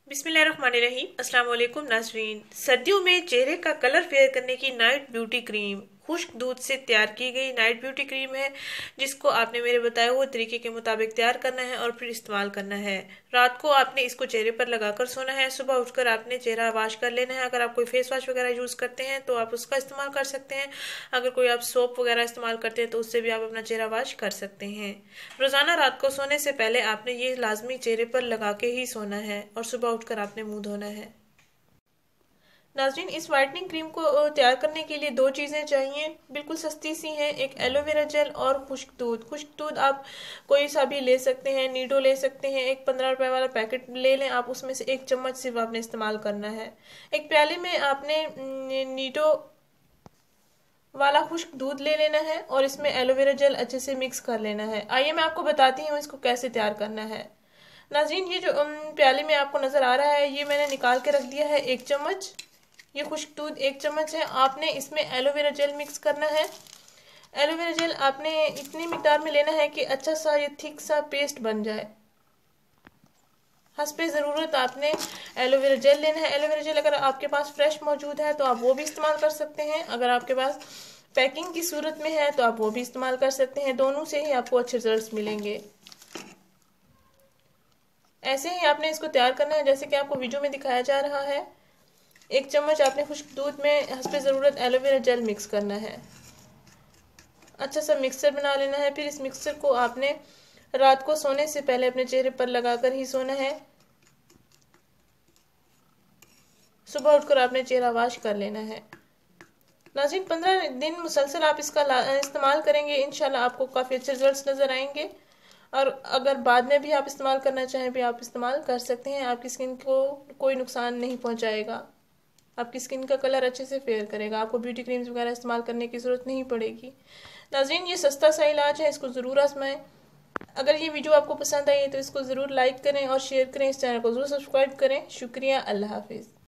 बिस्मिल्लाहिर्रहमानिर्रहीम। अस्सलाम वालेकुम नाज़रीन। सर्दियों में चेहरे का कलर फेयर करने की नाइट ब्यूटी क्रीम खुश्क दूध से तैयार की गई नाइट ब्यूटी क्रीम है, जिसको आपने मेरे बताए हुए तरीके के मुताबिक तैयार करना है और फिर इस्तेमाल करना है। रात को आपने इसको चेहरे पर लगाकर सोना है। सुबह उठकर आपने चेहरा वॉश कर लेना है। अगर आप कोई फेस वॉश वगैरह यूज़ करते हैं तो आप उसका इस्तेमाल कर सकते हैं। अगर कोई आप सोप वगैरह इस्तेमाल करते हैं तो उससे भी आप अपना चेहरा वॉश कर सकते हैं। रोज़ाना रात को सोने से पहले आपने ये लाजमी चेहरे पर लगा के ही सोना है और सुबह उठकर आपने मुंह धोना है। नाज़रीन, इस वाइटनिंग क्रीम को तैयार करने के लिए दो चीज़ें चाहिए, बिल्कुल सस्ती सी हैं। एक एलोवेरा जेल और खुश्क दूध। खुश्क दूध आप कोई सा भी ले सकते हैं, नीडो ले सकते हैं। एक 15 रुपए वाला पैकेट ले लें आप, उसमें से 1 चम्मच सिर्फ आपने इस्तेमाल करना है। एक प्याले में आपने नीडो वाला खुश्क दूध ले लेना है और इसमें एलोवेरा जेल अच्छे से मिक्स कर लेना है। आइए मैं आपको बताती हूँ इसको कैसे तैयार करना है। नाज़रीन, ये जो प्याले में आपको नज़र आ रहा है, ये मैंने निकाल के रख दिया है 1 चम्मच। ये खुश्क दूध 1 चम्मच है। आपने इसमें एलोवेरा जेल मिक्स करना है। एलोवेरा जेल आपने इतनी मिकदार में लेना है कि अच्छा सा ये थिक सा पेस्ट बन जाए। हस्बे ज़रूरत आपने एलोवेरा जेल लेना है। एलोवेरा जेल अगर आपके पास फ्रेश मौजूद है तो आप वो भी इस्तेमाल कर सकते हैं। अगर आपके पास पैकिंग की सूरत में है तो आप वो भी इस्तेमाल कर सकते हैं। दोनों से ही आपको अच्छे रिजल्ट्स मिलेंगे। ऐसे ही आपने इसको तैयार करना है जैसे कि आपको वीडियो में दिखाया जा रहा है। 1 चम्मच आपने खुश्क दूध में हस्बे ज़रूरत एलोवेरा जेल मिक्स करना है। अच्छा सा मिक्सचर बना लेना है। फिर इस मिक्सचर को आपने रात को सोने से पहले अपने चेहरे पर लगाकर ही सोना है। सुबह उठकर आपने चेहरा वॉश कर लेना है। नाज़रीन, 15 दिन मुसलसल आप इसका इस्तेमाल करेंगे, इंशाल्लाह आपको काफ़ी अच्छे रिजल्ट्स नज़र आएंगे। और अगर बाद में भी आप इस्तेमाल करना चाहें भी आप इस्तेमाल कर सकते हैं। आपकी स्किन को कोई नुकसान नहीं पहुंचाएगा। आपकी स्किन का कलर अच्छे से फेयर करेगा। आपको ब्यूटी क्रीम्स वगैरह इस्तेमाल करने की ज़रूरत नहीं पड़ेगी। नाज़रीन, ये सस्ता सा इलाज है, इसको ज़रूर आजमाएं। अगर ये वीडियो आपको पसंद आई है तो इसको ज़रूर लाइक करें और शेयर करें। इस चैनल को ज़रूर सब्सक्राइब करें। शुक्रिया। अल्लाह हाफिज़।